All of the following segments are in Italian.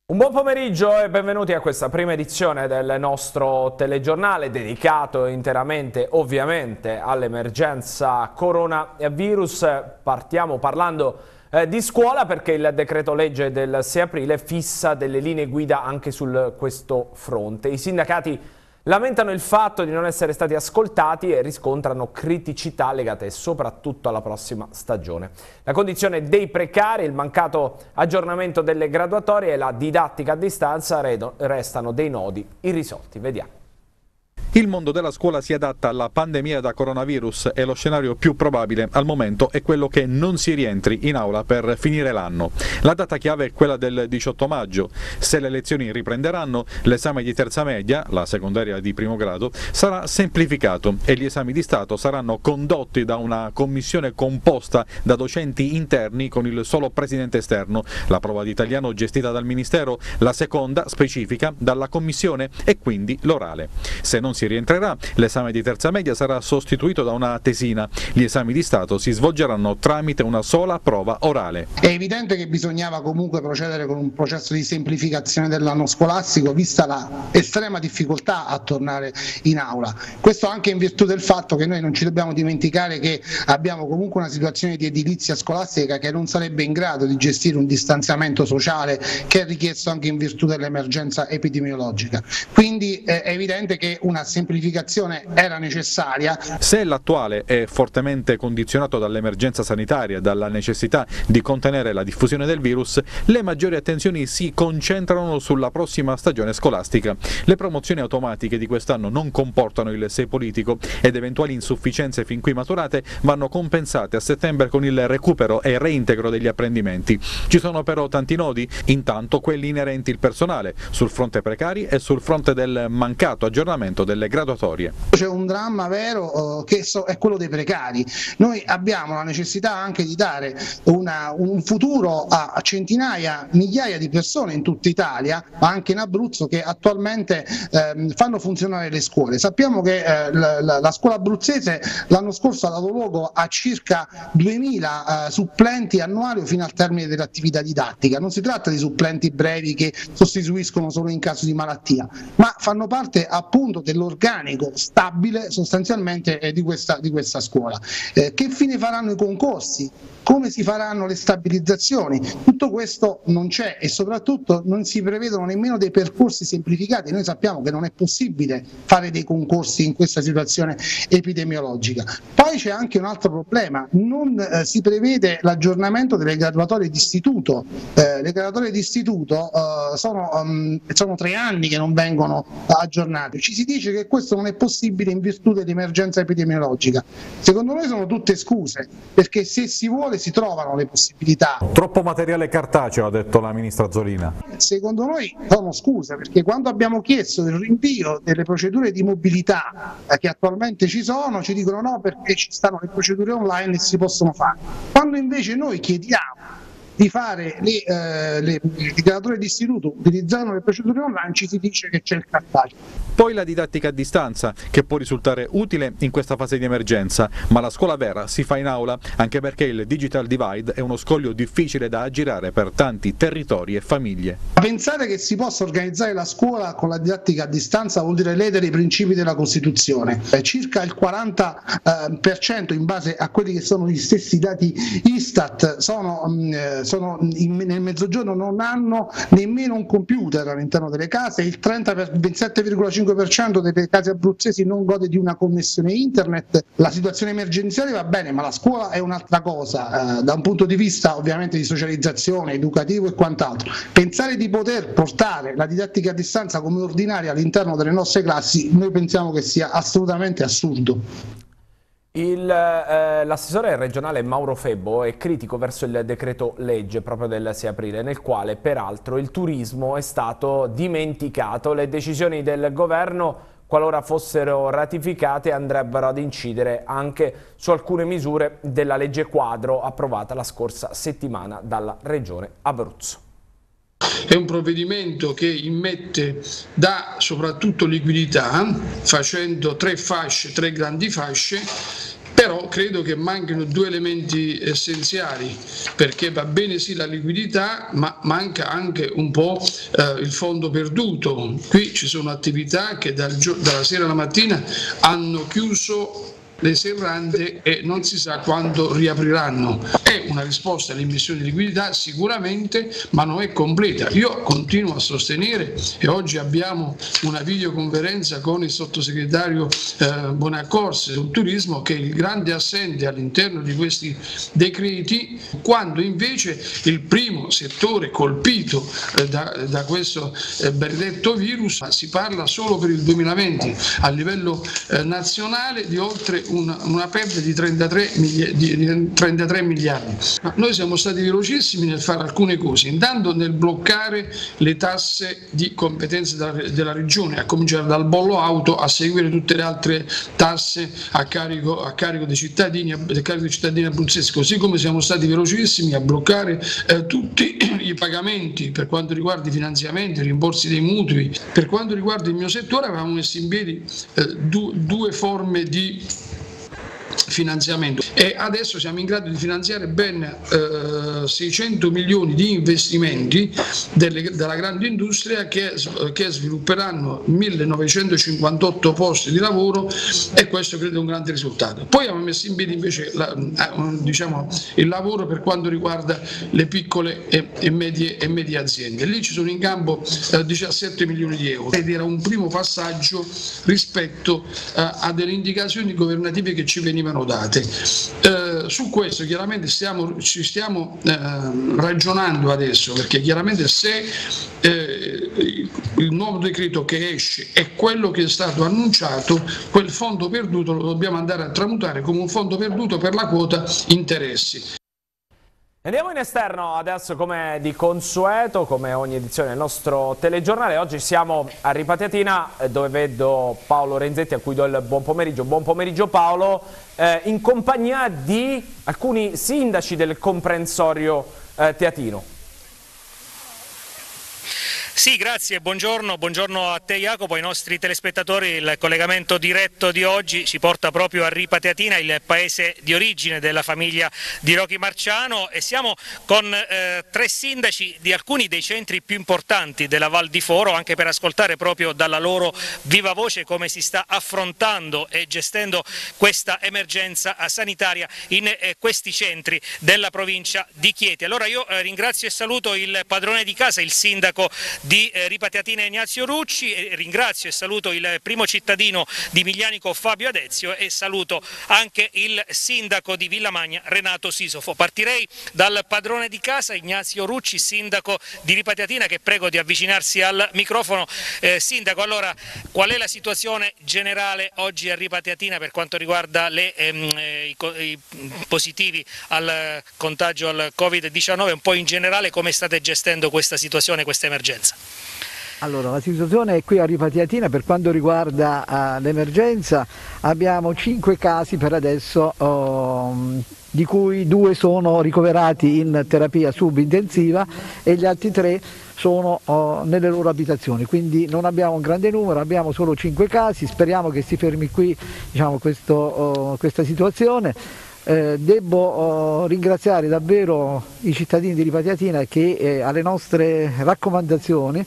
Un buon pomeriggio e benvenuti a questa prima edizione del nostro telegiornale dedicato interamente ovviamente all'emergenza coronavirus. Partiamo parlando di scuola perché il decreto legge del 6 aprile fissa delle linee guida anche su questo fronte. I sindacati lamentano il fatto di non essere stati ascoltati e riscontrano criticità legate soprattutto alla prossima stagione. La condizione dei precari, il mancato aggiornamento delle graduatorie e la didattica a distanza restano dei nodi irrisolti. Vediamo. Il mondo della scuola si adatta alla pandemia da coronavirus e lo scenario più probabile al momento è quello che non si rientri in aula per finire l'anno. La data chiave è quella del 18 maggio. Se le lezioni riprenderanno, l'esame di terza media, la secondaria di primo grado, sarà semplificato e gli esami di Stato saranno condotti da una commissione composta da docenti interni con il solo presidente esterno. La prova di italiano gestita dal Ministero, la seconda specifica dalla commissione e quindi l'orale. Se non si rientrerà, l'esame di terza media sarà sostituito da una tesina. Gli esami di Stato si svolgeranno tramite una sola prova orale. È evidente che bisognava comunque procedere con un processo di semplificazione dell'anno scolastico, vista la estrema difficoltà a tornare in aula. Questo anche in virtù del fatto che noi non ci dobbiamo dimenticare che abbiamo comunque una situazione di edilizia scolastica che non sarebbe in grado di gestire un distanziamento sociale che è richiesto anche in virtù dell'emergenza epidemiologica. Quindi è evidente che una semplificazione era necessaria. Se l'attuale è fortemente condizionato dall'emergenza sanitaria, dalla necessità di contenere la diffusione del virus, le maggiori attenzioni si concentrano sulla prossima stagione scolastica. Le promozioni automatiche di quest'anno non comportano il 6 politico ed eventuali insufficienze fin qui maturate vanno compensate a settembre con il recupero e reintegro degli apprendimenti. Ci sono però tanti nodi, intanto quelli inerenti al personale, sul fronte precari e sul fronte del mancato aggiornamento delle graduatorie. C'è un dramma vero che è quello dei precari. Noi abbiamo la necessità anche di dare un futuro a centinaia, migliaia di persone in tutta Italia, ma anche in Abruzzo, che attualmente fanno funzionare le scuole. Sappiamo che la scuola abruzzese l'anno scorso ha dato luogo a circa 2000 supplenti annuali fino al termine dell'attività didattica. Non si tratta di supplenti brevi che sostituiscono solo in caso di malattia, ma fanno parte appunto dell'organico stabile sostanzialmente di questa scuola. Che fine faranno i concorsi? Come si faranno le stabilizzazioni? Tutto questo non c'è e soprattutto non si prevedono nemmeno dei percorsi semplificati. Noi sappiamo che non è possibile fare dei concorsi in questa situazione epidemiologica. Poi c'è anche un altro problema, non si prevede l'aggiornamento delle graduatorie d'istituto. Le graduatorie d'istituto sono 3 anni che non vengono aggiornate. Ci si dice che questo non è possibile in virtù dell'emergenza epidemiologica. Secondo noi sono tutte scuse, perché se si vuole si trovano le possibilità. Troppo materiale cartaceo, ha detto la ministra Zolina. Secondo noi sono scuse, perché quando abbiamo chiesto il rinvio delle procedure di mobilità che attualmente ci sono, ci dicono no perché ci stanno le procedure online e si possono fare. Quando invece noi chiediamo di fare le graduatorie d'istituto utilizzando le procedure online, ci si dice che c'è il cartaceo. Poi la didattica a distanza, che può risultare utile in questa fase di emergenza, ma la scuola vera si fa in aula, anche perché il digital divide è uno scoglio difficile da aggirare per tanti territori e famiglie. Pensare che si possa organizzare la scuola con la didattica a distanza vuol dire ledere i principi della Costituzione. Circa il 40% in base a quelli che sono gli stessi dati Istat nel mezzogiorno non hanno nemmeno un computer all'interno delle case, il 27,5% delle case abruzzesi non gode di una connessione internet. La situazione emergenziale va bene, ma la scuola è un'altra cosa, da un punto di vista ovviamente di socializzazione, educativo e quant'altro. Pensare di poter portare la didattica a distanza come ordinaria all'interno delle nostre classi, noi pensiamo che sia assolutamente assurdo. L'assessore regionale Mauro Febbo è critico verso il decreto legge proprio del 6 aprile, nel quale peraltro il turismo è stato dimenticato. Le decisioni del governo, qualora fossero ratificate, andrebbero ad incidere anche su alcune misure della legge quadro approvata la scorsa settimana dalla regione Abruzzo. È un provvedimento che dà soprattutto liquidità, facendo 3 grandi fasce, Però credo che manchino due elementi essenziali, perché va bene sì la liquidità, ma manca anche un po' il fondo perduto. Qui ci sono attività che dalla sera alla mattina hanno chiuso le serrande e non si sa quando riapriranno. È una risposta all'immissione di liquidità sicuramente, ma non è completa. Io continuo a sostenere, e oggi abbiamo una videoconferenza con il sottosegretario Bonaccorsi sul turismo, che è il grande assente all'interno di questi decreti, quando invece il primo settore colpito da questo benedetto virus, si parla solo per il 2020 a livello nazionale di oltre una perdita di 33 miliardi. Ma noi siamo stati velocissimi nel fare alcune cose, intanto nel bloccare le tasse di competenza della regione, a cominciare dal bollo auto, a seguire tutte le altre tasse a carico dei cittadini abruzzesi, così come siamo stati velocissimi a bloccare tutti i pagamenti per quanto riguarda i finanziamenti, i rimborsi dei mutui. Per quanto riguarda il mio settore avevamo messo in piedi due forme di finanziamento e adesso siamo in grado di finanziare ben 600 milioni di investimenti della grande industria che svilupperanno 1958 posti di lavoro, e questo credo è un grande risultato. Poi abbiamo messo in piedi invece il lavoro per quanto riguarda le piccole e medie aziende. Lì ci sono in campo 17 milioni di euro ed era un primo passaggio rispetto a delle indicazioni governative che ci venivano date. Su questo chiaramente ci stiamo ragionando adesso, perché chiaramente se il nuovo decreto che esce è quello che è stato annunciato, quel fondo perduto lo dobbiamo andare a tramutare come un fondo perduto per la quota interessi. Andiamo in esterno adesso, come di consueto, come ogni edizione del nostro telegiornale. Oggi siamo a Ripatiatina, dove vedo Paolo Renzetti, a cui do il buon pomeriggio. Buon pomeriggio Paolo, in compagnia di alcuni sindaci del comprensorio teatino. Sì, grazie, buongiorno a te Jacopo, ai nostri telespettatori. Il collegamento diretto di oggi ci porta proprio a Ripatiatina, il paese di origine della famiglia di Rocky Marciano, e siamo con tre sindaci di alcuni dei centri più importanti della Val di Foro, anche per ascoltare proprio dalla loro viva voce come si sta affrontando e gestendo questa emergenza sanitaria in questi centri della provincia di Chieti. Allora io ringrazio e saluto il padrone di casa, il sindaco di Ripatiatina Ignazio Rucci, e ringrazio e saluto il primo cittadino di Miglianico Fabio Adezio, e saluto anche il sindaco di Villamagna Renato Sisofo. Partirei dal padrone di casa Ignazio Rucci, sindaco di Ripatiatina, che prego di avvicinarsi al microfono. Sindaco, allora qual è la situazione generale oggi a Ripatiatina per quanto riguarda i positivi al contagio al Covid-19, un po' in generale come state gestendo questa situazione, questa emergenza? Allora, la situazione è qui a Ripatiatina. Per quanto riguarda l'emergenza, abbiamo 5 casi per adesso, di cui 2 sono ricoverati in terapia subintensiva e gli altri 3 sono nelle loro abitazioni, quindi non abbiamo un grande numero, abbiamo solo 5 casi. Speriamo che si fermi qui, diciamo, questa situazione. Devo ringraziare davvero i cittadini di Ripatiatina che alle nostre raccomandazioni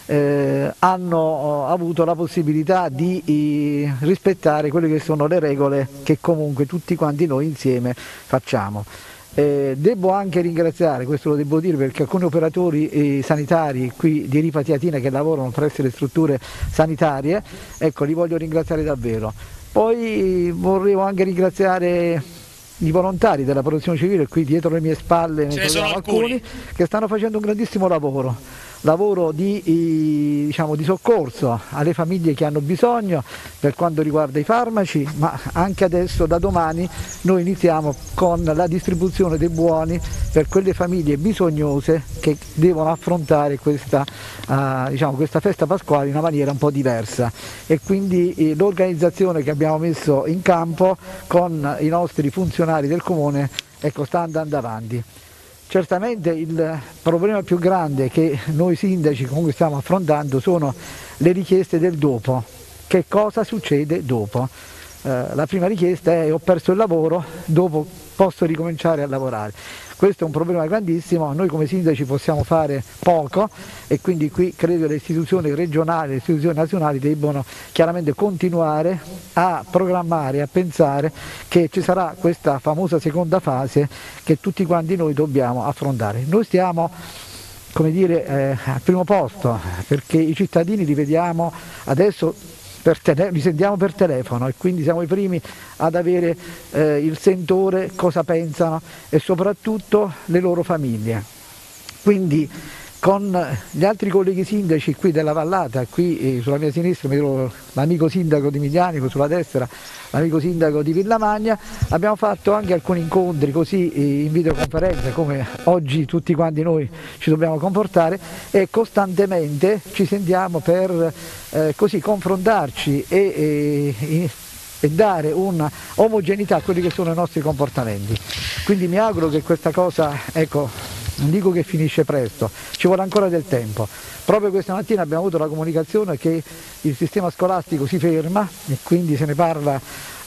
hanno avuto la possibilità di rispettare quelle che sono le regole che comunque tutti quanti noi insieme facciamo. Devo anche ringraziare, questo lo devo dire, perché alcuni operatori sanitari qui di Ripatiatina che lavorano presso le strutture sanitarie, ecco, li voglio ringraziare davvero. Poi vorrei anche ringraziare i volontari della protezione civile, qui dietro le mie spalle ne troviamo alcuni che stanno facendo un grandissimo lavoro di soccorso alle famiglie che hanno bisogno per quanto riguarda i farmaci, ma anche adesso da domani noi iniziamo con la distribuzione dei buoni per quelle famiglie bisognose che devono affrontare questa festa pasquale in una maniera un po' diversa, e quindi l'organizzazione che abbiamo messo in campo con i nostri funzionari del comune, ecco, sta andando avanti. Certamente il problema più grande che noi sindaci comunque stiamo affrontando sono le richieste del dopo. Che cosa succede dopo? la prima richiesta è: ho perso il lavoro, dopo posso ricominciare a lavorare. Questo è un problema grandissimo, noi come sindaci possiamo fare poco e quindi qui credo che le istituzioni regionali, le istituzioni nazionali debbono chiaramente continuare a programmare, a pensare che ci sarà questa famosa seconda fase che tutti quanti noi dobbiamo affrontare. Noi stiamo, come dire, al primo posto, perché i cittadini li vediamo adesso, li sentiamo per telefono e quindi siamo i primi ad avere il sentore, cosa pensano e soprattutto le loro famiglie. Quindi con gli altri colleghi sindaci qui della Vallata, qui sulla mia sinistra mi trovo l'amico sindaco di Miglianico, sulla destra l'amico sindaco di Villamagna, abbiamo fatto anche alcuni incontri così in videoconferenza, come oggi tutti quanti noi ci dobbiamo comportare, e costantemente ci sentiamo per così confrontarci e dare una omogeneità a quelli che sono i nostri comportamenti. Quindi mi auguro che questa cosa, ecco, non dico che finisce presto, ci vuole ancora del tempo. Proprio questa mattina abbiamo avuto la comunicazione che il sistema scolastico si ferma e quindi se ne parla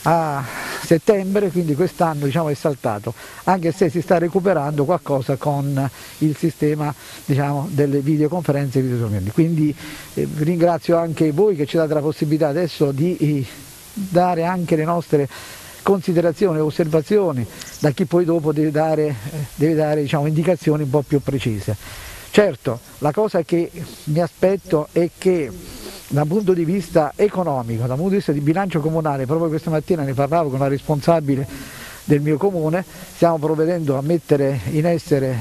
a settembre, quindi quest'anno diciamo è saltato, anche se si sta recuperando qualcosa con il sistema, diciamo, delle videoconferenze e videosorveglianza. Quindi ringrazio anche voi che ci date la possibilità adesso di dare anche le nostre considerazioni e osservazioni da chi poi dopo deve dare diciamo, indicazioni un po' più precise. Certo, la cosa che mi aspetto è che dal punto di vista economico, dal punto di vista di bilancio comunale, proprio questa mattina ne parlavo con la responsabile del mio comune, stiamo provvedendo a mettere in essere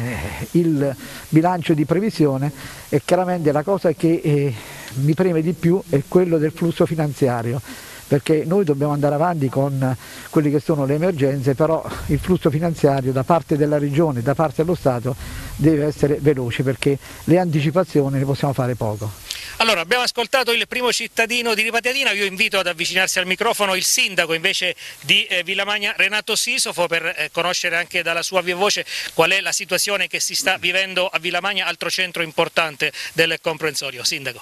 il bilancio di previsione e chiaramente la cosa che mi preme di più è quello del flusso finanziario, perché noi dobbiamo andare avanti con quelle che sono le emergenze, però il flusso finanziario da parte della Regione, da parte dello Stato deve essere veloce, perché le anticipazioni ne possiamo fare poco. Allora, abbiamo ascoltato il primo cittadino di Ripatiatina, io invito ad avvicinarsi al microfono il sindaco invece di Villamagna, Renato Sisofo, per conoscere anche dalla sua viva voce qual è la situazione che si sta vivendo a Villamagna, altro centro importante del comprensorio. Sindaco.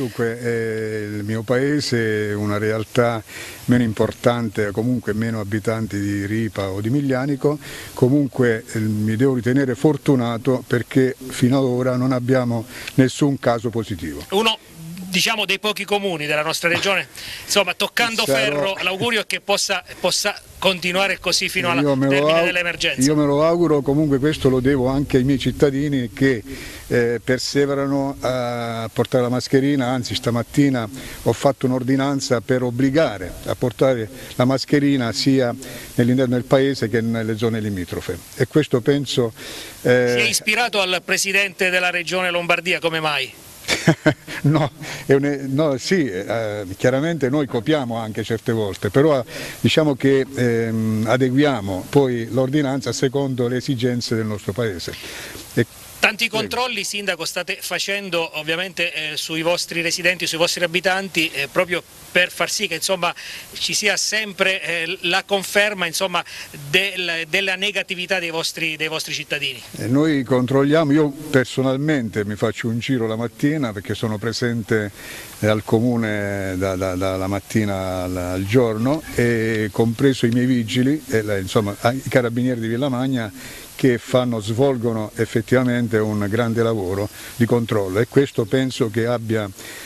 Dunque, il mio paese è una realtà meno importante, comunque meno abitanti di Ripa o di Miglianico, comunque mi devo ritenere fortunato perché fino ad ora non abbiamo nessun caso positivo. Uno, diciamo, dei pochi comuni della nostra regione, insomma, toccando ferro, l'augurio è che possa continuare così fino alla termine dell'emergenza. Io me lo auguro, comunque questo lo devo anche ai miei cittadini che perseverano a portare la mascherina, anzi stamattina ho fatto un'ordinanza per obbligare a portare la mascherina sia nell'interno del paese che nelle zone limitrofe e questo penso... Si è ispirato al Presidente della Regione Lombardia, come mai? No, sì, chiaramente noi copiamo anche certe volte, però diciamo che adeguiamo poi l'ordinanza secondo le esigenze del nostro paese. Tanti controlli, sindaco, state facendo ovviamente sui vostri residenti, sui vostri abitanti, proprio per far sì che insomma, ci sia sempre la conferma insomma, della negatività dei vostri cittadini. Noi controlliamo, io personalmente mi faccio un giro la mattina perché sono presente al comune dalla mattina al giorno e compreso i miei vigili, insomma i carabinieri di Villamagna che svolgono effettivamente un grande lavoro di controllo e questo penso che abbia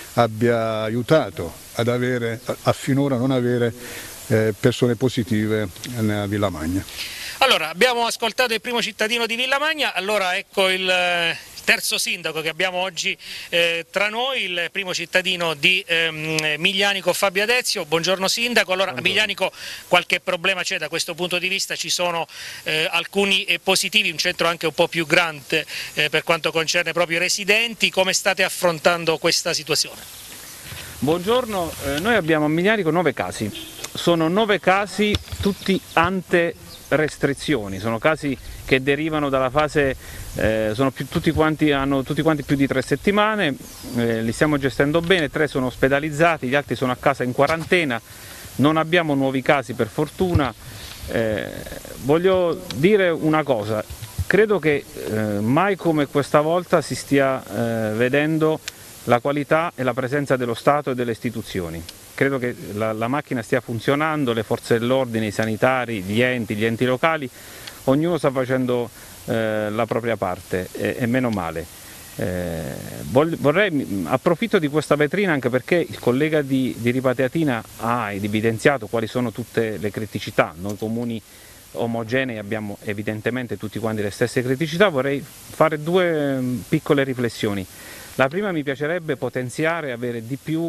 aiutato a finora non avere persone positive a Villamagna. Allora, abbiamo ascoltato il primo cittadino di Villamagna, allora ecco il terzo sindaco che abbiamo oggi tra noi, il primo cittadino di Miglianico, Fabio Adezio. Buongiorno sindaco. Allora, buongiorno. A Miglianico qualche problema c'è da questo punto di vista, ci sono alcuni positivi, un centro anche un po' più grande per quanto concerne proprio i residenti. Come state affrontando questa situazione? Buongiorno, noi abbiamo a Miglianico 9 casi, sono 9 casi tutti ante restrizioni, sono casi che derivano dalla fase, hanno tutti quanti più di 3 settimane, li stiamo gestendo bene, 3 sono ospedalizzati, gli altri sono a casa in quarantena, non abbiamo nuovi casi per fortuna. Voglio dire una cosa, credo che mai come questa volta si stia vedendo la qualità e la presenza dello Stato e delle istituzioni. credo che la macchina stia funzionando, le forze dell'ordine, i sanitari, gli enti locali, ognuno sta facendo la propria parte e meno male. Approfitto di questa vetrina anche perché il collega di Ripateatina ha evidenziato quali sono tutte le criticità. Noi comuni omogenei abbiamo evidentemente tutti quanti le stesse criticità. Vorrei fare due piccole riflessioni. La prima, mi piacerebbe potenziare, avere di più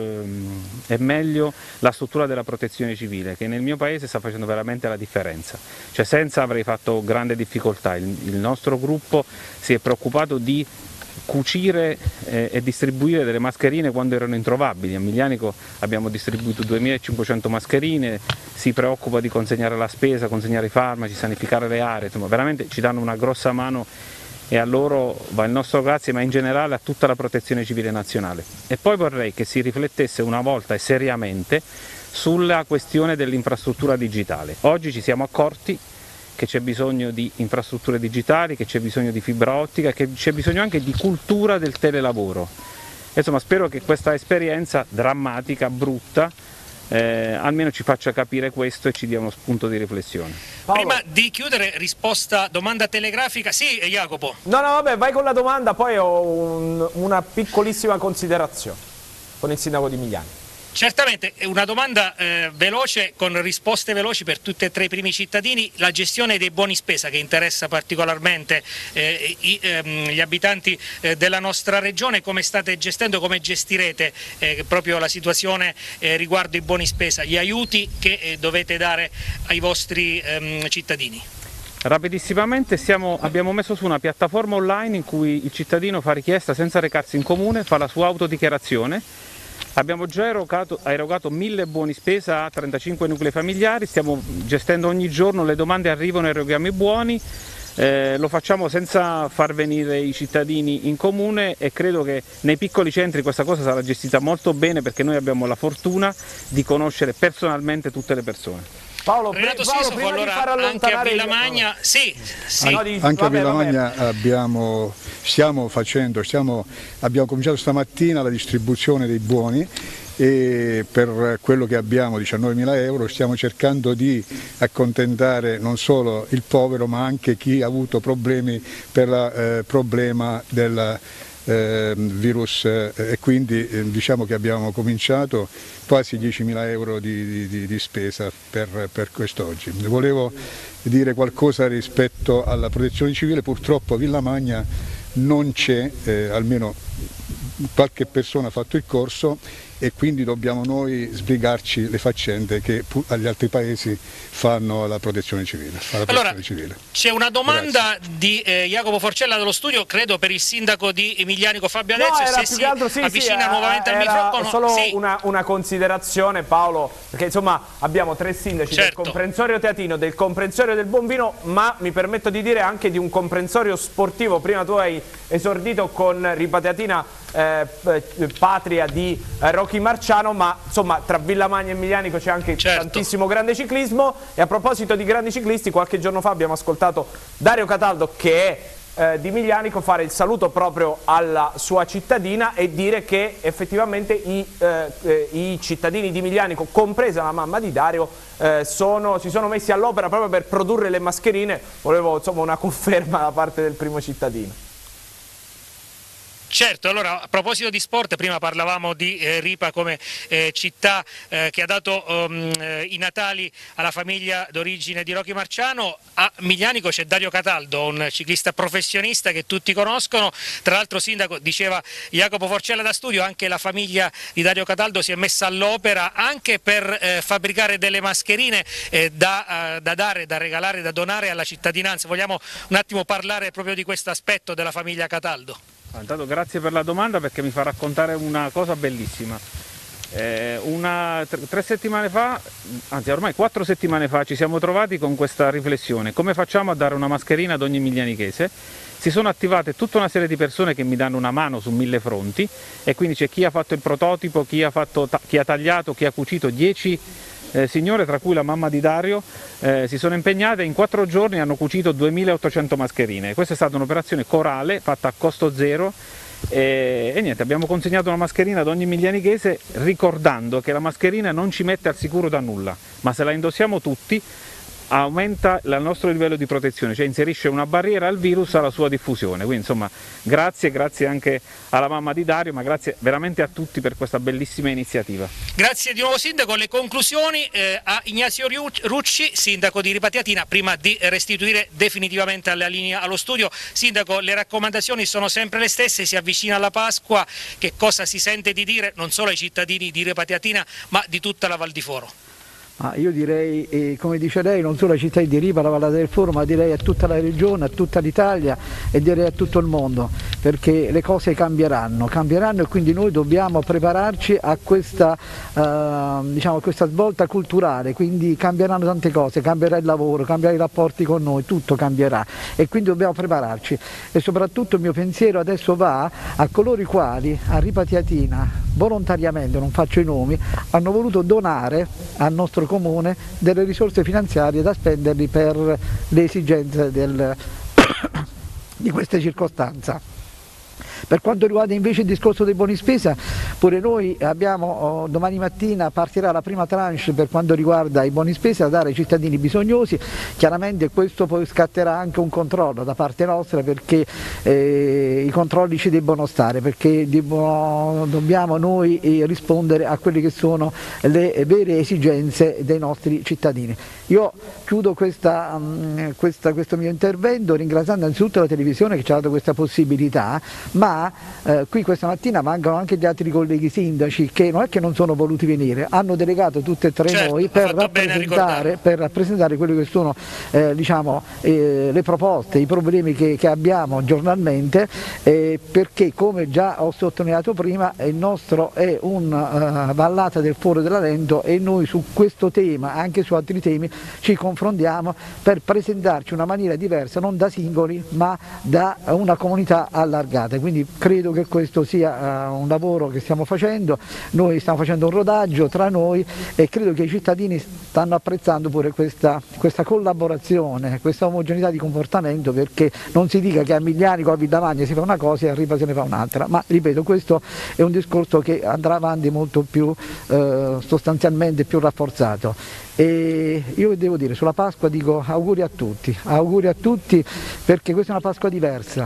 e meglio la struttura della protezione civile, che nel mio paese sta facendo veramente la differenza. Cioè, senza avrei fatto grande difficoltà. Il nostro gruppo si è preoccupato di cucire e distribuire delle mascherine quando erano introvabili. A Miglianico abbiamo distribuito 2500 mascherine, si preoccupa di consegnare la spesa, consegnare i farmaci, sanificare le aree, insomma veramente ci danno una grossa mano e a loro va il nostro grazie, ma in generale a tutta la protezione civile nazionale. E poi vorrei che si riflettesse una volta e seriamente sulla questione dell'infrastruttura digitale. Oggi ci siamo accorti che c'è bisogno di infrastrutture digitali, che c'è bisogno di fibra ottica, che c'è bisogno anche di cultura del telelavoro. Insomma, spero che questa esperienza drammatica, brutta, almeno ci faccia capire questo e ci dia uno spunto di riflessione. Paolo. Prima di chiudere, risposta, domanda telegrafica. Sì, Jacopo. No, vabbè, vai con la domanda, poi ho una piccolissima considerazione con il sindaco di Migliani. Certamente, una domanda veloce, con risposte veloci per tutti e tre i primi cittadini. La gestione dei buoni spesa che interessa particolarmente gli abitanti della nostra regione, come state gestendo, come gestirete proprio la situazione riguardo i buoni spesa, gli aiuti che dovete dare ai vostri cittadini? Rapidissimamente abbiamo messo su una piattaforma online in cui il cittadino fa richiesta senza recarsi in comune, fa la sua autodichiarazione. Abbiamo già erogato 1000 buoni spesa a 35 nuclei familiari, stiamo gestendo ogni giorno, le domande arrivano, eroghiamo i buoni, lo facciamo senza far venire i cittadini in comune e credo che nei piccoli centri questa cosa sarà gestita molto bene perché noi abbiamo la fortuna di conoscere personalmente tutte le persone. Paolo, Renato prima Sisofo, di far allontanare anche a Villamagna, sì. Anche a Villamagna abbiamo cominciato stamattina la distribuzione dei buoni e per quello che abbiamo, 19.000 euro, stiamo cercando di accontentare non solo il povero ma anche chi ha avuto problemi per il problema del virus e quindi diciamo che abbiamo cominciato quasi 10.000 euro di spesa per quest'oggi. Volevo dire qualcosa rispetto alla protezione civile. Purtroppo a Villamagna non c'è, almeno qualche persona ha fatto il corso e quindi dobbiamo noi sbrigarci le faccende che agli altri paesi fanno alla protezione civile. Allora, c'è una domanda di Jacopo Forcella dello studio, credo per il sindaco di Miglianico Fabio Adezio, se si avvicina nuovamente al microfono. Solo una considerazione, Paolo, perché insomma abbiamo tre sindaci, del comprensorio teatino, del comprensorio del Bonvino, ma mi permetto di dire anche di un comprensorio sportivo. Prima tu hai esordito con Ripateatina, patria di Rocky Marciano, ma insomma tra Villamagna e Miglianico c'è anche tantissimo grande ciclismo. E a proposito di grandi ciclisti, qualche giorno fa abbiamo ascoltato Dario Cataldo, che è di Miglianico, fare il saluto proprio alla sua cittadina e dire che effettivamente i cittadini di Miglianico, compresa la mamma di Dario, si sono messi all'opera proprio per produrre le mascherine. Volevo insomma una conferma da parte del primo cittadino. Certo, allora a proposito di sport, prima parlavamo di Ripa come città che ha dato i natali alla famiglia d'origine di Rocky Marciano. A Miglianico c'è Dario Cataldo, un ciclista professionista che tutti conoscono. Tra l'altro, sindaco, diceva Jacopo Forcella da studio, anche la famiglia di Dario Cataldo si è messa all'opera anche per fabbricare delle mascherine da dare, da regalare, da donare alla cittadinanza. Vogliamo un attimo parlare proprio di questo aspetto della famiglia Cataldo? Intanto grazie per la domanda perché mi fa raccontare una cosa bellissima. 3 settimane fa, anzi ormai 4 settimane fa, ci siamo trovati con questa riflessione: come facciamo a dare una mascherina ad ogni miglianichese? Si sono attivate tutta una serie di persone che mi danno una mano su 1000 fronti e quindi c'è chi ha fatto il prototipo, chi ha tagliato, chi ha cucito. 10 signore, tra cui la mamma di Dario, si sono impegnate, in 4 giorni hanno cucito 2800 mascherine. Questa è stata un'operazione corale fatta a costo zero e niente, abbiamo consegnato una mascherina ad ogni miglianichese, ricordando che la mascherina non ci mette al sicuro da nulla, ma se la indossiamo tutti aumenta il nostro livello di protezione, cioè inserisce una barriera al virus alla sua diffusione. Quindi insomma grazie anche alla mamma di Dario, ma grazie veramente a tutti per questa bellissima iniziativa. Grazie di nuovo Sindaco. Le conclusioni a Ignazio Rucci, Sindaco di Ripatiatina, prima di restituire definitivamente alla linea allo studio. Sindaco, le raccomandazioni sono sempre le stesse, si avvicina la Pasqua, che cosa si sente di dire non solo ai cittadini di Ripatiatina ma di tutta la Val di Foro? Io direi, come dice lei, non solo ai cittadini di Ripa, la Valle del Foro, ma direi a tutta la regione, a tutta l'Italia e direi a tutto il mondo, perché le cose cambieranno e quindi noi dobbiamo prepararci a questa, diciamo, a questa svolta culturale, quindi cambieranno tante cose, cambierà il lavoro, cambierà i rapporti con noi, tutto cambierà e quindi dobbiamo prepararci e soprattutto il mio pensiero adesso va a coloro i quali a Ripatiatina volontariamente, non faccio i nomi, hanno voluto donare al nostro comune delle risorse finanziarie da spenderli per le esigenze di queste circostanze. Per quanto riguarda invece il discorso dei buoni spesa, pure noi abbiamo, domani mattina partirà la prima tranche per quanto riguarda i buoni spesa da dare ai cittadini bisognosi. Chiaramente questo poi scatterà anche un controllo da parte nostra, perché i controlli ci debbono stare, perché dobbiamo noi rispondere a quelle che sono le vere esigenze dei nostri cittadini. Io chiudo questo mio intervento ringraziando innanzitutto la televisione che ci ha dato questa possibilità, ma qui questa mattina mancano anche gli altri colleghi sindaci che non è che non sono voluti venire, hanno delegato tutte e tre noi per rappresentare quelli che sono diciamo, le proposte, i problemi che abbiamo giornalmente, perché come già ho sottolineato prima il nostro è una vallata del Foro della Lento e noi su questo tema, anche su altri temi, ci confrontiamo per presentarci in una maniera diversa, non da singoli ma da una comunità allargata. Quindi credo che questo sia un lavoro che stiamo facendo, noi stiamo facendo un rodaggio tra noi e credo che i cittadini stanno apprezzando pure questa collaborazione, questa omogeneità di comportamento, perché non si dica che a Miglianico o a Villamagna si fa una cosa e a Ripa se ne fa un'altra, ma ripeto, questo è un discorso che andrà avanti molto più sostanzialmente più rafforzato. E io devo dire, sulla Pasqua dico auguri a tutti perché questa è una Pasqua diversa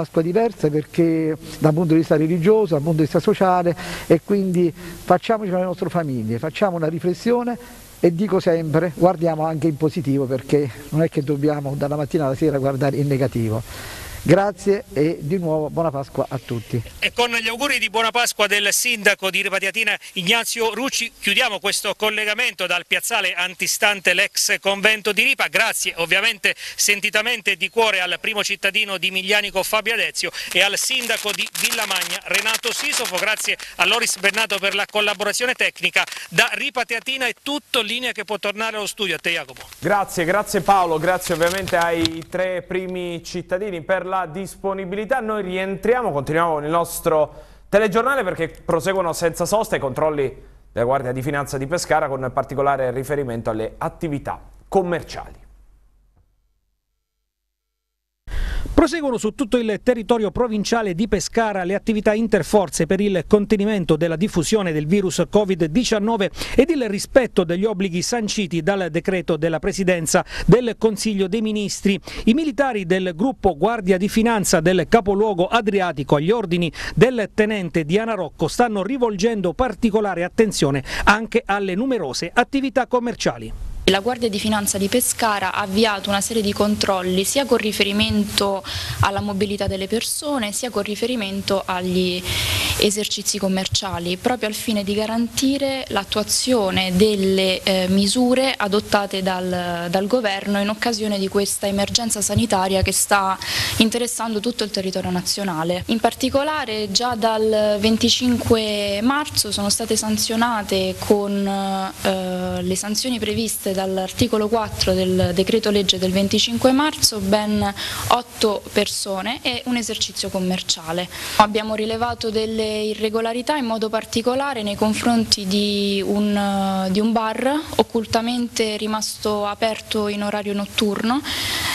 perché dal punto di vista religioso, dal punto di vista sociale, e quindi facciamoci le nostre famiglie, facciamo una riflessione e dico sempre guardiamo anche in positivo, perché non è che dobbiamo dalla mattina alla sera guardare in negativo. Grazie e di nuovo buona Pasqua a tutti. E con gli auguri di buona Pasqua del sindaco di Ripatiatina Ignazio Rucci chiudiamo questo collegamento dal piazzale antistante l'ex convento di Ripa. Grazie ovviamente sentitamente di cuore al primo cittadino di Miglianico Fabio Adezio e al sindaco di Villamagna Renato Sisofo. Grazie a Loris Bernato per la collaborazione tecnica. Da Ripatiatina è tutto, linea che può tornare allo studio. A te Jacopo. Grazie Paolo, grazie ovviamente ai tre primi cittadini per la disponibilità. Noi rientriamo, continuiamo con il nostro telegiornale perché proseguono senza sosta i controlli della Guardia di Finanza di Pescara con particolare riferimento alle attività commerciali. Proseguono su tutto il territorio provinciale di Pescara le attività interforze per il contenimento della diffusione del virus Covid-19 ed il rispetto degli obblighi sanciti dal decreto della Presidenza del Consiglio dei Ministri. I militari del gruppo Guardia di Finanza del capoluogo adriatico agli ordini del tenente Diana Rocco stanno rivolgendo particolare attenzione anche alle numerose attività commerciali. La Guardia di Finanza di Pescara ha avviato una serie di controlli sia con riferimento alla mobilità delle persone sia con riferimento agli esercizi commerciali, proprio al fine di garantire l'attuazione delle misure adottate dal governo in occasione di questa emergenza sanitaria che sta interessando tutto il territorio nazionale. In particolare già dal 25 marzo sono state sanzionate con le sanzioni previste dall'articolo 4 del decreto legge del 25 marzo ben 8 persone e un esercizio commerciale. Abbiamo rilevato delle irregolarità in modo particolare nei confronti di un bar occultamente rimasto aperto in orario notturno,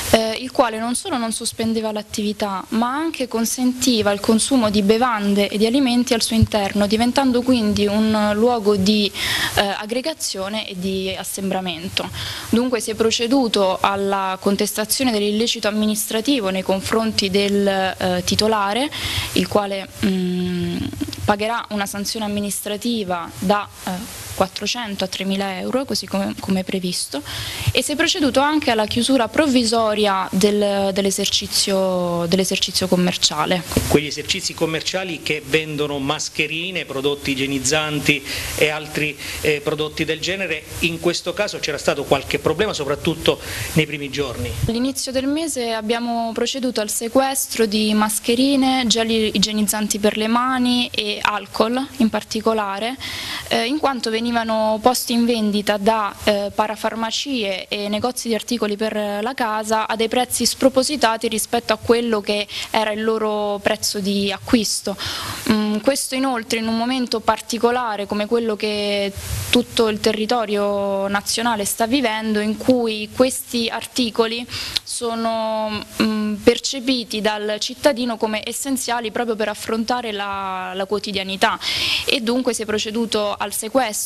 il quale non solo non sospendeva l'attività, ma anche consentiva il consumo di bevande e di alimenti al suo interno, diventando quindi un luogo di aggregazione e di assembramento. Dunque si è proceduto alla contestazione dell'illecito amministrativo nei confronti del titolare, il quale pagherà una sanzione amministrativa da 400 a 3.000 euro, così come previsto, e si è proceduto anche alla chiusura provvisoria dell'esercizio commerciale. Quegli esercizi commerciali che vendono mascherine, prodotti igienizzanti e altri prodotti del genere, in questo caso c'era stato qualche problema, soprattutto nei primi giorni? All'inizio del mese abbiamo proceduto al sequestro di mascherine, gel igienizzanti per le mani e alcol in particolare, in quanto venivano posti in vendita da parafarmacie e negozi di articoli per la casa a dei prezzi spropositati rispetto a quello che era il loro prezzo di acquisto. Questo inoltre in un momento particolare come quello che tutto il territorio nazionale sta vivendo, in cui questi articoli sono percepiti dal cittadino come essenziali proprio per affrontare la quotidianità, e dunque si è proceduto al sequestro.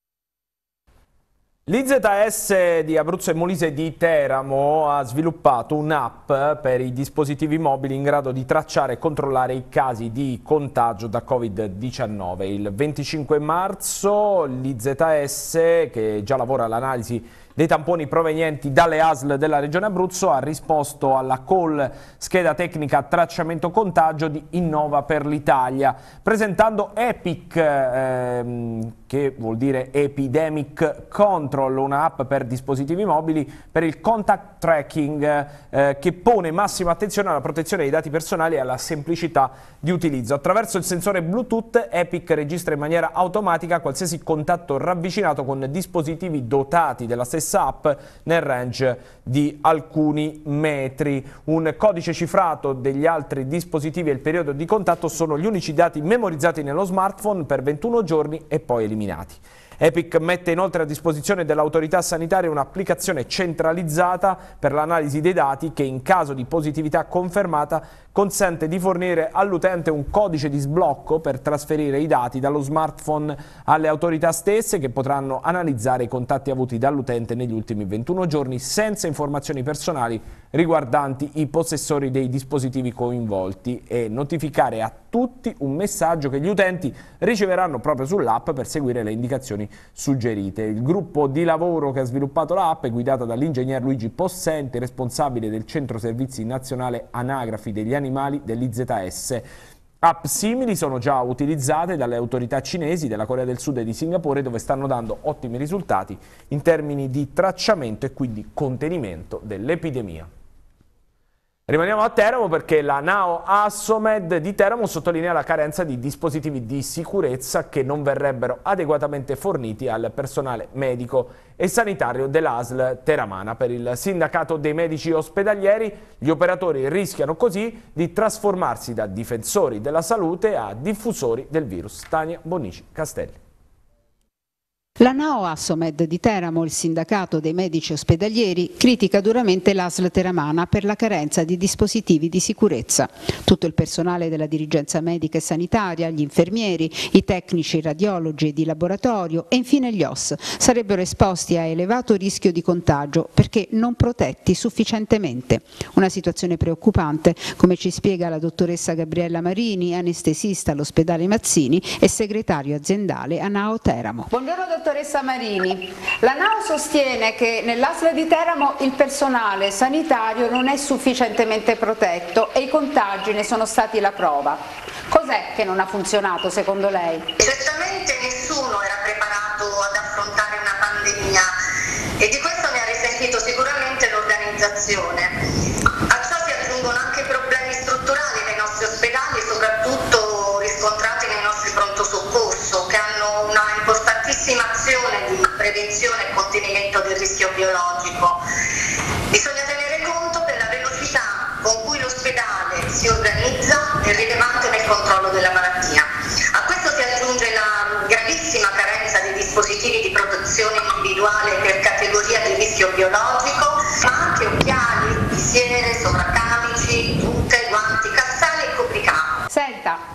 L'IZS di Abruzzo e Molise di Teramo ha sviluppato un'app per i dispositivi mobili in grado di tracciare e controllare i casi di contagio da Covid-19. Il 25 marzo l'IZS, che già lavora all'analisi dei tamponi provenienti dalle ASL della Regione Abruzzo, ha risposto alla call scheda tecnica tracciamento contagio di Innova per l'Italia, presentando EPIC, che vuol dire Epidemic Control, una app per dispositivi mobili per il contact tracking, che pone massima attenzione alla protezione dei dati personali e alla semplicità di utilizzo. Attraverso il sensore Bluetooth, EPIC registra in maniera automatica qualsiasi contatto ravvicinato con dispositivi dotati della stessa app nel range di alcuni metri. Un codice cifrato degli altri dispositivi e il periodo di contatto sono gli unici dati memorizzati nello smartphone per 21 giorni e poi eliminati. EPIC mette inoltre a disposizione dell'autorità sanitaria un'applicazione centralizzata per l'analisi dei dati che, in caso di positività confermata, consente di fornire all'utente un codice di sblocco per trasferire i dati dallo smartphone alle autorità stesse, che potranno analizzare i contatti avuti dall'utente negli ultimi 21 giorni senza informazioni personali riguardanti i possessori dei dispositivi coinvolti, e notificare a tutti un messaggio che gli utenti riceveranno proprio sull'app per seguire le indicazioni suggerite. Il gruppo di lavoro che ha sviluppato l'app è guidato dall'ingegner Luigi Possenti, responsabile del Centro Servizi Nazionale Anagrafi degli Animali dell'IZS. App simili sono già utilizzate dalle autorità cinesi, della Corea del Sud e di Singapore, dove stanno dando ottimi risultati in termini di tracciamento e quindi contenimento dell'epidemia. Rimaniamo a Teramo perché la NAO Assomed di Teramo sottolinea la carenza di dispositivi di sicurezza che non verrebbero adeguatamente forniti al personale medico e sanitario dell'ASL teramana. Per il sindacato dei medici ospedalieri, gli operatori rischiano così di trasformarsi da difensori della salute a diffusori del virus. Tania Bonici Castelli. La NAO Assomed di Teramo, il sindacato dei medici ospedalieri, critica duramente l'ASL teramana per la carenza di dispositivi di sicurezza. Tutto il personale della dirigenza medica e sanitaria, gli infermieri, i tecnici radiologi e di laboratorio e infine gli OS sarebbero esposti a elevato rischio di contagio perché non protetti sufficientemente. Una situazione preoccupante, come ci spiega la dottoressa Gabriella Marini, anestesista all'ospedale Mazzini e segretario aziendale a NAO Teramo. Buongiorno dottoressa Marini, la NAO sostiene che nell'ASL di Teramo il personale sanitario non è sufficientemente protetto e i contagi ne sono stati la prova. Cos'è che non ha funzionato secondo lei? Certamente nessuno era preparato ad affrontare una pandemia e di questo ne ha risentito sicuramente l'organizzazione. A ciò si aggiungono anche problemi strutturali nei nostri ospedali, soprattutto riscontrati nei nostri pronto soccorso, che hanno una importantissima azione di prevenzione e contenimento del rischio biologico. Bisogna tenere conto della velocità con cui l'ospedale si organizza è rilevante nel controllo della malattia. A questo si aggiunge la gravissima carenza di dispositivi di protezione individuale per categoria di rischio biologico, ma anche occhiali, visiere,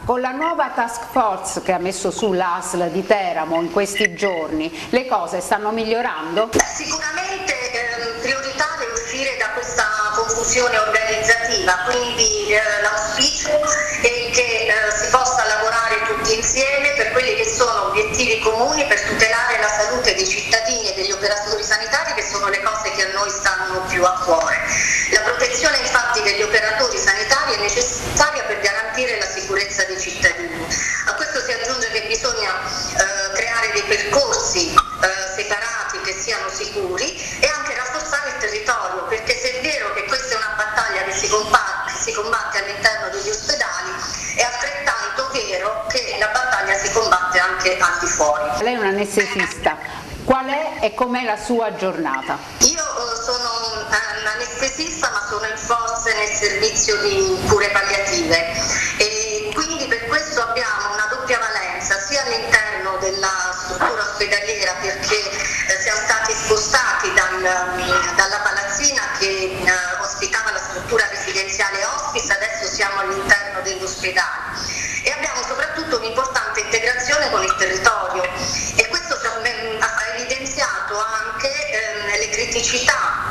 Con la nuova task force che ha messo su l'ASL di Teramo in questi giorni, le cose stanno migliorando? Sicuramente prioritario è uscire da questa confusione organizzativa, quindi l'auspicio è che si possa lavorare tutti insieme per quelli che sono obiettivi comuni per tutelare la salute dei cittadini e degli operatori sanitari, che sono le cose che a noi stanno più a cuore. La protezione infatti degli operatori sanitari è necessaria per garantire la sicurezza dei cittadini. A questo si aggiunge che bisogna creare dei percorsi separati che siano sicuri e anche rafforzare il territorio, perché se è vero che questa è una battaglia che si combatte all'interno degli ospedali, è altrettanto vero che la battaglia si combatte anche al di fuori. Lei è un anestesista, qual è e com'è la sua giornata? Io sono anestesista, ma sono in forze nel servizio di cure palliative e quindi per questo abbiamo una doppia valenza sia all'interno della struttura ospedaliera, perché siamo stati spostati dalla palazzina che ospitava la struttura residenziale hospice, adesso siamo all'interno dell'ospedale e abbiamo soprattutto un'importante integrazione con il territorio e questo ha evidenziato anche le criticità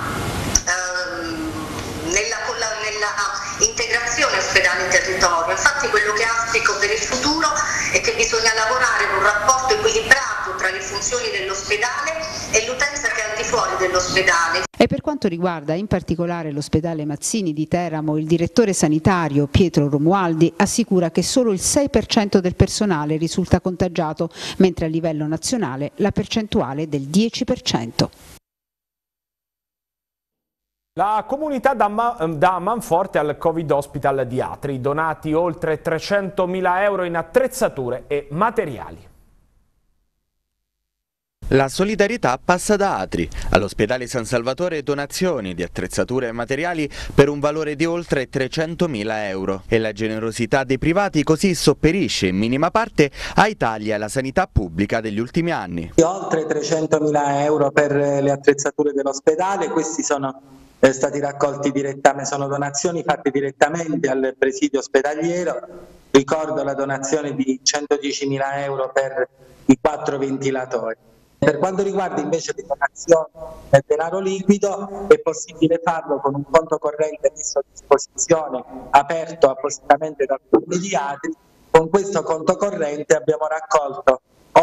nella integrazione ospedale-territorio. Infatti quello che auspico per il futuro è che bisogna lavorare con un rapporto equilibrato tra le funzioni dell'ospedale e l'utenza che è al di fuori dell'ospedale. E per quanto riguarda in particolare l'ospedale Mazzini di Teramo, il direttore sanitario Pietro Romualdi assicura che solo il 6% del personale risulta contagiato, mentre a livello nazionale la percentuale è del 10%. La comunità da manforte al Covid Hospital di Atri, donati oltre 300.000 euro in attrezzature e materiali. La solidarietà passa da Atri. All'ospedale San Salvatore donazioni di attrezzature e materiali per un valore di oltre 300.000 euro. E la generosità dei privati così sopperisce in minima parte ai tagli alla sanità pubblica degli ultimi anni. Oltre 300.000 euro per le attrezzature dell'ospedale, questi sono stati raccolti direttamente, sono donazioni fatte direttamente al presidio ospedaliero. Ricordo la donazione di 110.000 euro per i 4 ventilatori. Per quanto riguarda invece le donazioni del denaro liquido, è possibile farlo con un conto corrente messo a disposizione, aperto appositamente dal Comune di Atri. Con questo conto corrente abbiamo raccolto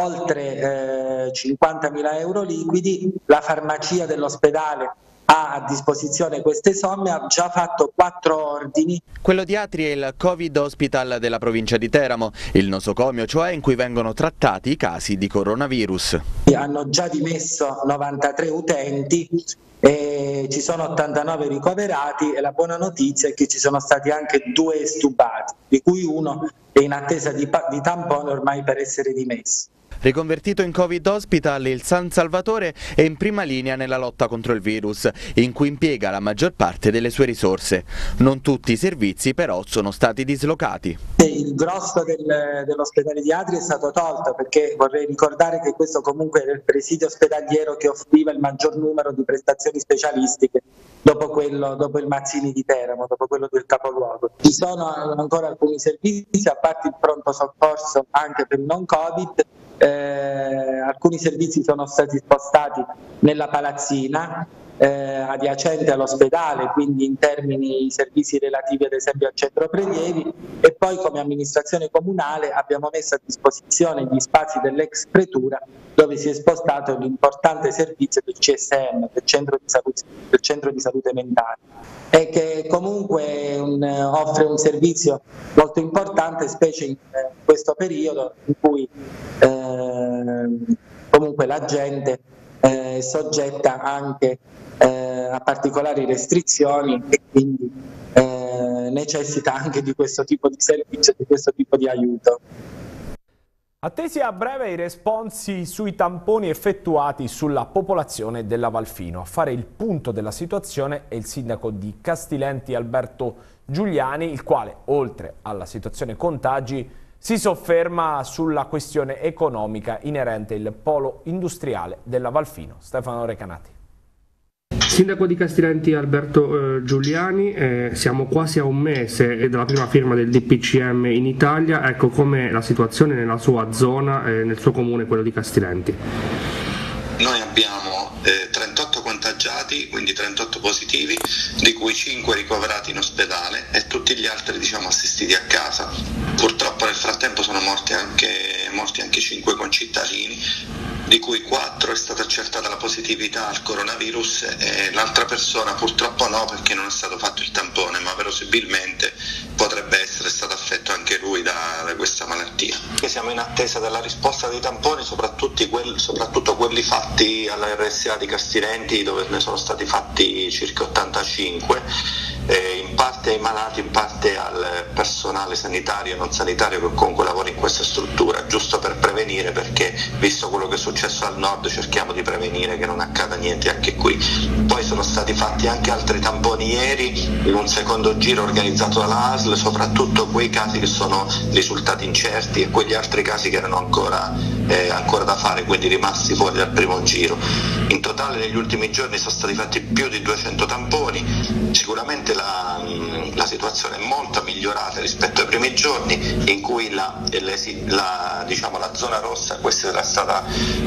oltre 50.000 euro liquidi. La farmacia dell'ospedale ha a disposizione queste somme, ha già fatto 4 ordini. Quello di Atri è il Covid Hospital della provincia di Teramo, il nosocomio cioè in cui vengono trattati i casi di coronavirus. Hanno già dimesso 93 utenti e ci sono 89 ricoverati e la buona notizia è che ci sono stati anche 2 estubati, di cui uno è in attesa di tampone ormai per essere dimesso. Riconvertito in Covid Hospital, il San Salvatore è in prima linea nella lotta contro il virus, in cui impiega la maggior parte delle sue risorse. Non tutti i servizi però sono stati dislocati. Il grosso dell'ospedale di Atri è stato tolto, perché vorrei ricordare che questo comunque era il presidio ospedaliero che offriva il maggior numero di prestazioni specialistiche dopo il Mazzini di Teramo, dopo quello del capoluogo. Ci sono ancora alcuni servizi, a parte il pronto soccorso anche per il non Covid. Alcuni servizi sono stati spostati nella palazzina adiacente all'ospedale, quindi in termini di servizi relativi ad esempio al centro prelievi, e poi come amministrazione comunale abbiamo messo a disposizione gli spazi dell'ex pretura dove si è spostato l'importante servizio del CSM, del centro di salute mentale, e che comunque offre un servizio molto importante, specie in questo periodo in cui comunque la gente è soggetta anche a particolari restrizioni e quindi necessita anche di questo tipo di servizio, di questo tipo di aiuto. Attesi a breve i responsi sui tamponi effettuati sulla popolazione della Valfino. A fare il punto della situazione è il sindaco di Castilenti Alberto Giuliani, il quale, oltre alla situazione contagi, si sofferma sulla questione economica inerente il polo industriale della Valfino. Stefano Recanati. Sindaco di Castirenti Alberto Giuliani, siamo quasi a un mese dalla prima firma del DPCM in Italia, ecco com'è la situazione nella sua zona, nel suo comune, quello di Castirenti. Noi abbiamo 38 contagiati, quindi 38 positivi, di cui 5 ricoverati in ospedale e tutti gli altri assistiti a casa. Purtroppo nel frattempo sono morti anche 5 concittadini, di cui 4 è stata accertata la positività al coronavirus e l'altra persona purtroppo no, perché non è stato fatto il tampone, ma verosimilmente potrebbe essere stato affetto anche lui da questa malattia. Siamo in attesa della risposta dei tamponi, soprattutto quelli fatti alla RSA di Castirenti, dove ne sono stati fatti circa 85, in parte ai malati, in parte al personale sanitario e non sanitario che comunque lavora in questa struttura, giusto per prevenire, perché visto quello che è successo al nord cerchiamo di prevenire che non accada niente anche qui. Poi sono stati fatti anche altri tamponi ieri in un secondo giro organizzato dalla ASL, soprattutto quei casi che sono risultati incerti e quegli altri casi che erano ancora da fare, quindi rimasti fuori dal primo giro. In totale negli ultimi giorni sono stati fatti più di 200 tamponi, sicuramente la situazione è molto migliorata rispetto ai primi giorni in cui la zona rossa, questa era stata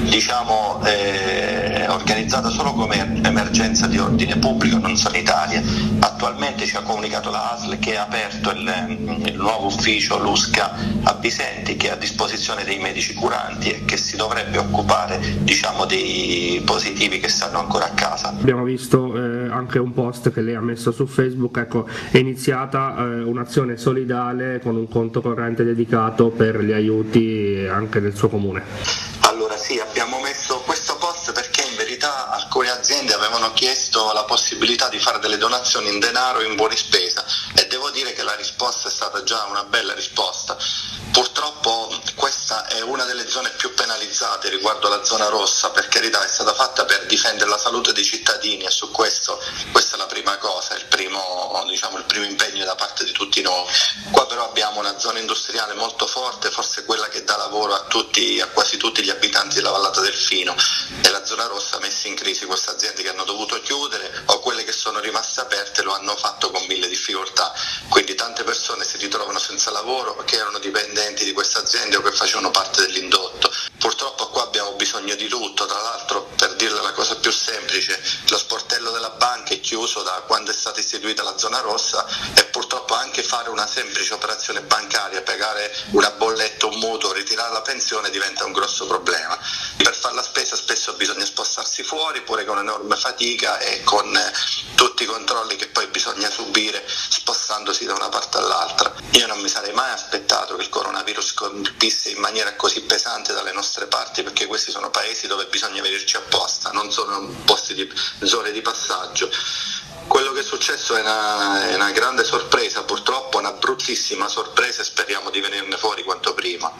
organizzata solo come emergenza di ordine pubblico, non sanitaria. Attualmente ci ha comunicato la ASL che ha aperto il nuovo ufficio Lusca a Bisenti, che è a disposizione dei medici curanti e che si dovrebbe occupare dei positivi che stanno ancora a casa. Abbiamo visto anche un post che lei ha messo su Facebook, ecco, è iniziata un'azione solidale con un conto corrente dedicato per gli aiuti anche nel suo comune. Allora sì, abbiamo messo questo post perché in verità alcune aziende avevano chiesto la possibilità di fare delle donazioni in denaro e in buoni spesa e devo dire che la risposta è stata già una bella risposta. Purtroppo questa è una delle zone più penalizzate riguardo alla zona rossa, per carità è stata fatta per difendere la salute dei cittadini e su questa è la prima cosa, il primo impegno da parte di tutti noi. Qua però abbiamo una zona industriale molto forte, forse quella che dà lavoro a quasi tutti gli abitanti della Vallata del Fino, e la zona rossa ha messo in crisi queste aziende che hanno dovuto chiudere o quelle che sono rimaste aperte lo hanno fatto con 1000 difficoltà, quindi tante persone si ritrovano senza lavoro che erano dipendenti di queste aziende o che facevano parte dell'indotto. Purtroppo qua abbiamo bisogno di tutto, tra l'altro, per dirle la cosa più semplice, lo sportello della banca è chiuso da quando è stata istituita la zona rossa e purtroppo anche fare una semplice operazione bancaria, pagare una bolletta, un mutuo, ritirare la pensione diventa un grosso problema. Per fare la spesa spesso bisogna spostarsi fuori, pure con enorme fatica e con tutti i controlli che poi bisogna subire spostandosi da una parte all'altra. Io non mi sarei mai aspettato che il coronavirus colpisse in maniera così pesante dalle nostre parti, perché questi sono paesi dove bisogna venirci apposta, non sono zone di passaggio. Quello che è successo è una grande sorpresa, purtroppo una bruttissima sorpresa, e speriamo di venirne fuori quanto prima.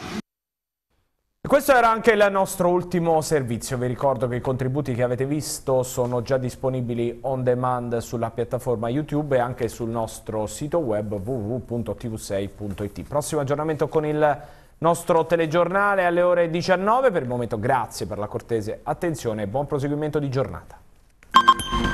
Questo era anche il nostro ultimo servizio. Vi ricordo che i contributi che avete visto sono già disponibili on demand sulla piattaforma YouTube e anche sul nostro sito web www.tv6.it. Prossimo aggiornamento con il nostro telegiornale alle ore 19. Per il momento grazie per la cortese attenzione e buon proseguimento di giornata.